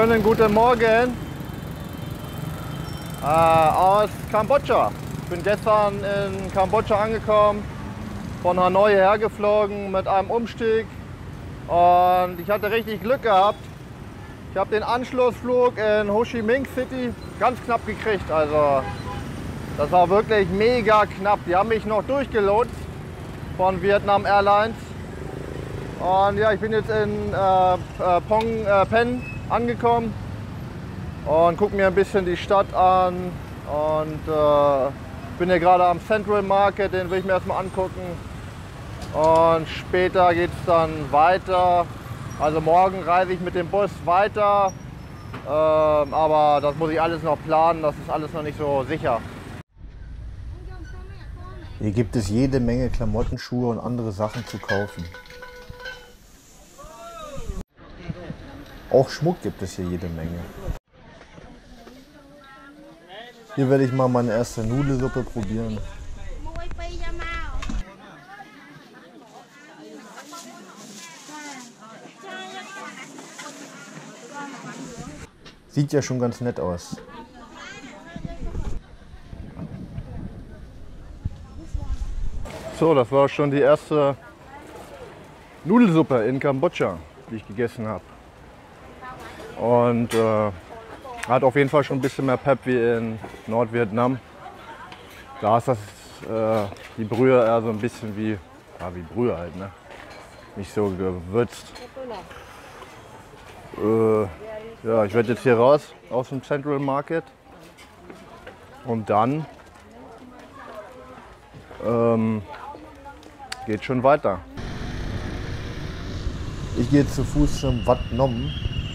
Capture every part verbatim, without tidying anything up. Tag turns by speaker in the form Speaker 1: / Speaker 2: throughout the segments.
Speaker 1: Schönen guten Morgen äh, aus Kambodscha. Ich bin gestern in Kambodscha angekommen, von Hanoi hergeflogen mit einem Umstieg und ich hatte richtig Glück gehabt. Ich habe den Anschlussflug in Ho Chi Minh City ganz knapp gekriegt. Also das war wirklich mega knapp. Die haben mich noch durchgelotst von Vietnam Airlines. Und ja, ich bin jetzt in äh, äh, Phnom äh, Penh angekommen und gucke mir ein bisschen die Stadt an. Und äh, bin hier gerade am Central Market, den will ich mir erstmal angucken. Und später geht es dann weiter. Also morgen reise ich mit dem Bus weiter. Äh, aber das muss ich alles noch planen, das ist alles noch nicht so sicher.
Speaker 2: Hier gibt es jede Menge Klamotten, Schuhe und andere Sachen zu kaufen. Auch Schmuck gibt es hier jede Menge. Hier werde ich mal meine erste Nudelsuppe probieren. Sieht ja schon ganz nett aus.
Speaker 1: So, das war schon die erste Nudelsuppe in Kambodscha, die ich gegessen habe. Und äh, hat auf jeden Fall schon ein bisschen mehr Pep wie in Nordvietnam. Da ist das, äh, die Brühe eher so ein bisschen wie, ja, wie Brühe halt, ne? Nicht so gewürzt. Äh, ja, ich werde jetzt hier raus aus dem Central Market und dann ähm, geht schon weiter.
Speaker 2: Ich gehe zu Fuß zum Wat Nom.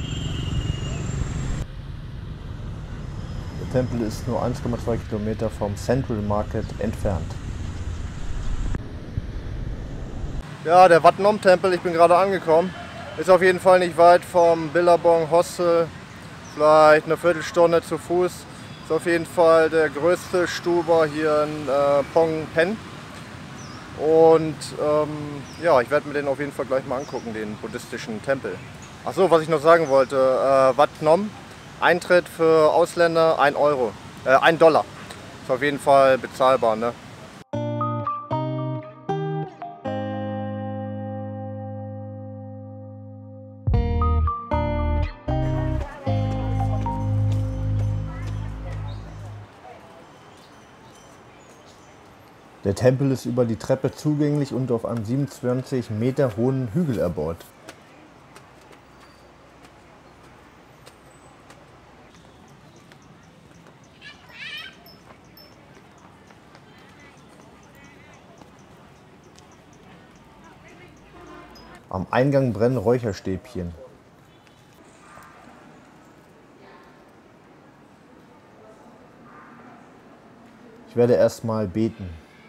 Speaker 2: Der Tempel ist nur eins Komma zwei Kilometer vom Central Market entfernt.
Speaker 1: Ja, der Wat Nom Tempel, ich bin gerade angekommen, ist auf jeden Fall nicht weit vom Billabong Hostel, vielleicht eine Viertelstunde zu Fuß. Ist auf jeden Fall der größte Stuber hier in äh, Phnom Penh. Und ähm, ja, ich werde mir den auf jeden Fall gleich mal angucken, den buddhistischen Tempel. Achso, was ich noch sagen wollte, äh, Wat Nom, Eintritt für Ausländer ein Euro, äh, ein Dollar. Ist auf jeden Fall bezahlbar, ne?
Speaker 2: Der Tempel ist über die Treppe zugänglich und auf einem siebenundzwanzig Meter hohen Hügel erbaut. Am Eingang brennen Räucherstäbchen. Ich werde erstmal beten.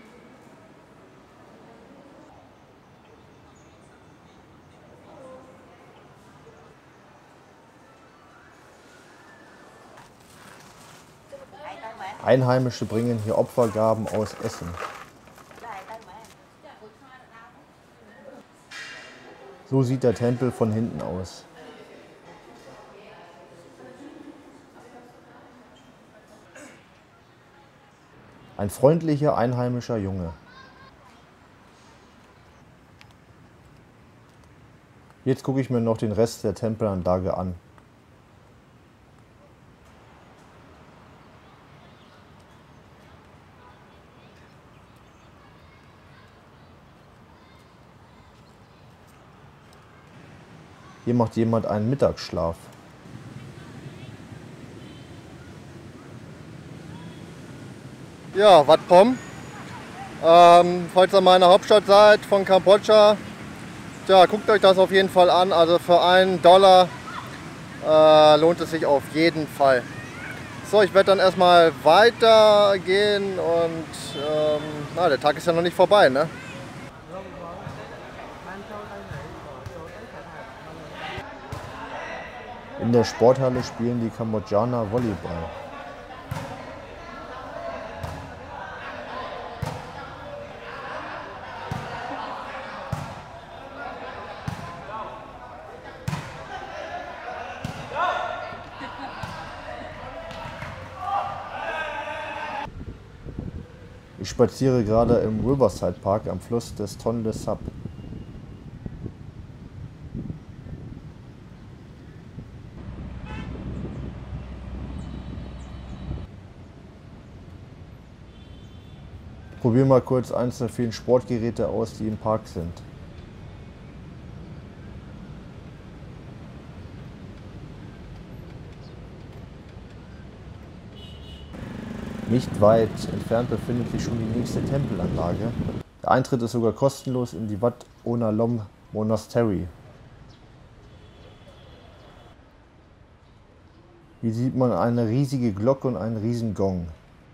Speaker 2: Einheimische bringen hier Opfergaben aus Essen. So sieht der Tempel von hinten aus. Ein freundlicher einheimischer Junge. Jetzt gucke ich mir noch den Rest der Tempelanlage an. Hier macht jemand einen Mittagsschlaf.
Speaker 1: Ja, Wat Phom. Ähm, falls ihr mal in der Hauptstadt seid von Kambodscha, ja, guckt euch das auf jeden Fall an. Also für einen Dollar äh, lohnt es sich auf jeden Fall. So, ich werde dann erstmal weitergehen und ähm, na, der Tag ist ja noch nicht vorbei, ne?
Speaker 2: In der Sporthalle spielen die Kambodschaner Volleyball. Ich spaziere gerade im Riverside Park am Fluss des Tonle Sap. Probier mal kurz eins der vielen Sportgeräte aus, die im Park sind. Nicht weit entfernt befindet sich schon die nächste Tempelanlage. Der Eintritt ist sogar kostenlos in die Wat Onalom Monastery. Hier sieht man eine riesige Glocke und einen riesen Gong.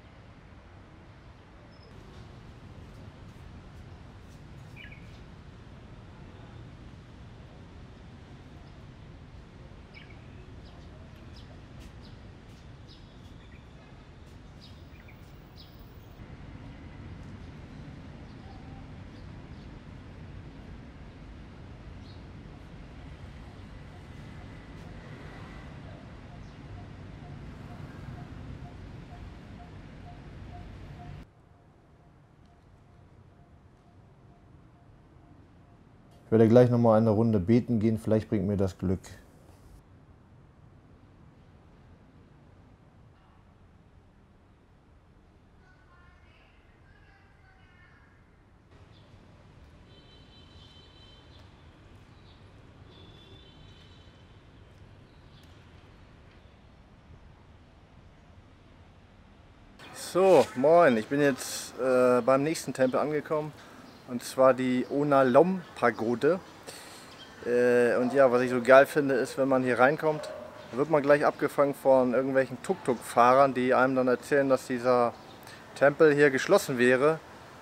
Speaker 2: Ich werde gleich noch mal eine Runde beten gehen, vielleicht bringt mir das Glück.
Speaker 1: So, moin, ich bin jetzt äh, beim nächsten Tempel angekommen. Und zwar die Onalom Pagode. Äh, und ja, was ich so geil finde, ist, wenn man hier reinkommt, wird man gleich abgefangen von irgendwelchen Tuk-Tuk-Fahrern, die einem dann erzählen, dass dieser Tempel hier geschlossen wäre.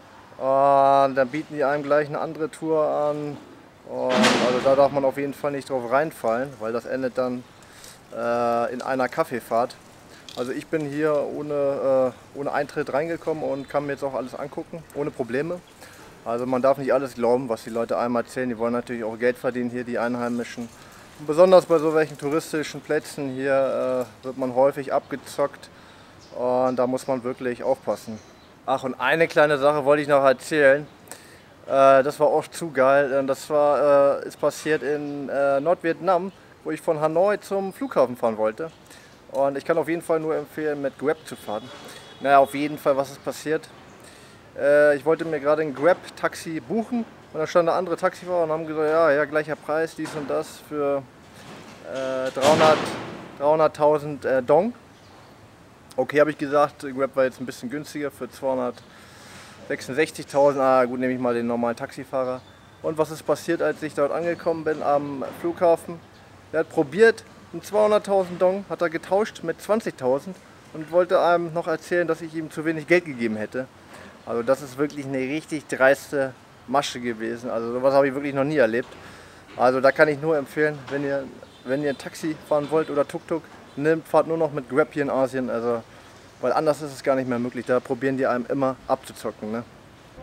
Speaker 1: Und dann bieten die einem gleich eine andere Tour an. Und also da darf man auf jeden Fall nicht drauf reinfallen, weil das endet dann äh, in einer Kaffeefahrt. Also ich bin hier ohne, äh, ohne Eintritt reingekommen und kann mir jetzt auch alles angucken, ohne Probleme. Also man darf nicht alles glauben, was die Leute einem erzählen. Die wollen natürlich auch Geld verdienen hier, die Einheimischen. Und besonders bei so welchen touristischen Plätzen hier äh, wird man häufig abgezockt und da muss man wirklich aufpassen. Ach, und eine kleine Sache wollte ich noch erzählen. Äh, das war auch zu geil. Das war, äh, ist passiert in äh, Nordvietnam, wo ich von Hanoi zum Flughafen fahren wollte. Und ich kann auf jeden Fall nur empfehlen, mit Grab zu fahren. Naja, auf jeden Fall, was ist passiert? Ich wollte mir gerade ein Grab-Taxi buchen und da stand eine andere Taxifahrer und haben gesagt, ja, ja, gleicher Preis, dies und das für äh, dreihunderttausend äh, Dong. Okay, habe ich gesagt, Grab war jetzt ein bisschen günstiger für zweihundertsechsundsechzigtausend. Ah, gut, nehme ich mal den normalen Taxifahrer. Und was ist passiert, als ich dort angekommen bin am Flughafen? Er hat probiert, einen zweihunderttausend Dong hat er getauscht mit zwanzigtausend und wollte einem noch erzählen, dass ich ihm zu wenig Geld gegeben hätte. Also das ist wirklich eine richtig dreiste Masche gewesen. Also sowas habe ich wirklich noch nie erlebt. Also da kann ich nur empfehlen, wenn ihr, wenn ihr ein Taxi fahren wollt oder Tuk-Tuk, nehmt, fahrt nur noch mit Grab hier in Asien. Also, weil anders ist es gar nicht mehr möglich. Da probieren die einem immer abzuzocken. Ne?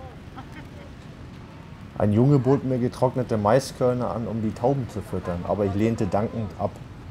Speaker 2: Ein Junge bot mir getrocknete Maiskörner an, um die Tauben zu füttern, aber ich lehnte dankend ab.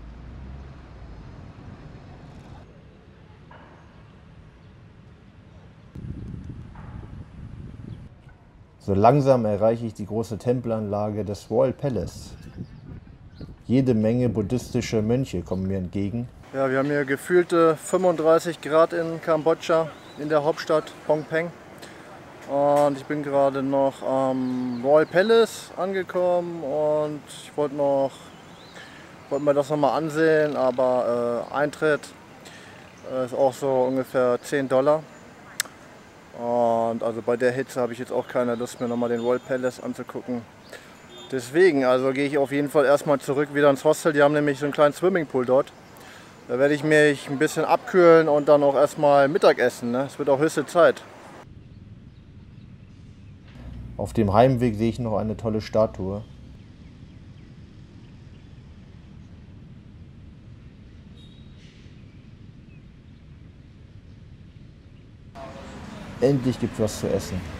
Speaker 2: So langsam erreiche ich die große Tempelanlage des Royal Palace. Jede Menge buddhistische Mönche kommen mir entgegen.
Speaker 1: Ja, wir haben hier gefühlte fünfunddreißig Grad in Kambodscha, in der Hauptstadt Phnom Penh. Und ich bin gerade noch am Royal Palace angekommen und ich wollte noch, wollte mir das nochmal ansehen, aber äh, Eintritt äh, ist auch so ungefähr zehn Dollar. Und also bei der Hitze habe ich jetzt auch keine Lust mehr, nochmal den Royal Palace anzugucken. Deswegen, also gehe ich auf jeden Fall erstmal zurück wieder ins Hostel. Die haben nämlich so einen kleinen Swimmingpool dort. Da werde ich mich ein bisschen abkühlen und dann auch erstmal Mittagessen. Ne? Es wird auch höchste Zeit.
Speaker 2: Auf dem Heimweg sehe ich noch eine tolle Statue. Endlich gibt es was zu essen.